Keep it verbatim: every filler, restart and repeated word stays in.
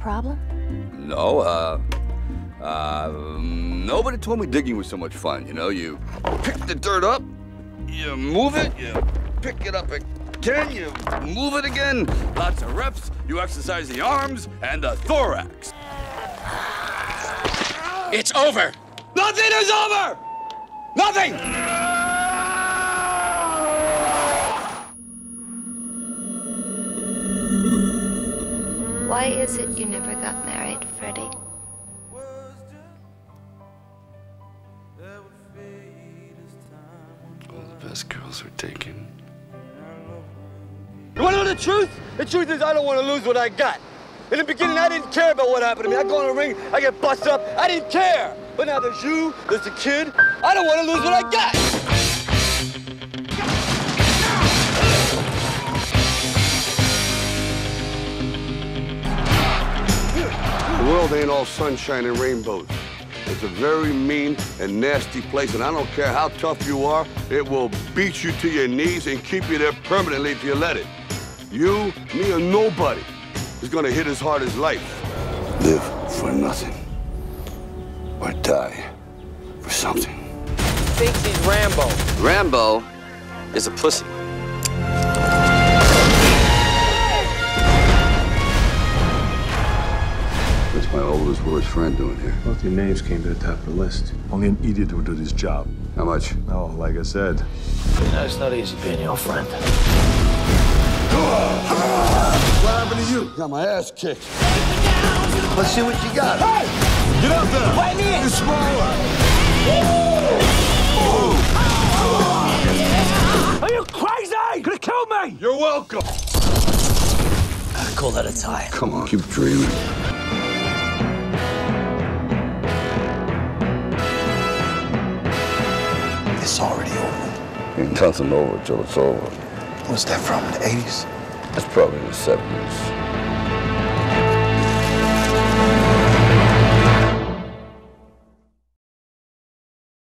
problem? No, uh, uh, nobody told me digging was so much fun, you know? You pick the dirt up, you move it, you pick it up again, you move it again. Lots of reps, you exercise the arms and the thorax. It's over! Nothing is over! Nothing! Why is it you never got married, Freddie? All the best girls are taken. You want to know the truth? The truth is I don't want to lose what I got. In the beginning, I didn't care about what happened to me. I go in the ring, I get busted up. I didn't care. But now there's you, there's the kid. I don't want to lose what I got. The world ain't all sunshine and rainbows. It's a very mean and nasty place, and I don't care how tough you are, it will beat you to your knees and keep you there permanently if you let it. You, me, or nobody is gonna hit as hard as life. Live for nothing, or die for something. Thinks he's Rambo. Rambo is a pussy. What's my oldest, worst friend doing here? Both your names came to the top of the list. Only an idiot would do this job. How much? Oh, like I said. You know, it's not easy being your friend. What happened to you? Got my ass kicked. Let's see what you got. Hey! Get up there! Fight me! You're smaller. Are you crazy? You're gonna kill me! You're welcome. I call that a tie. Come on, keep dreaming. It's already over. Ain't nothing over till it's over. What's that from, the eighties? That's probably the seventies.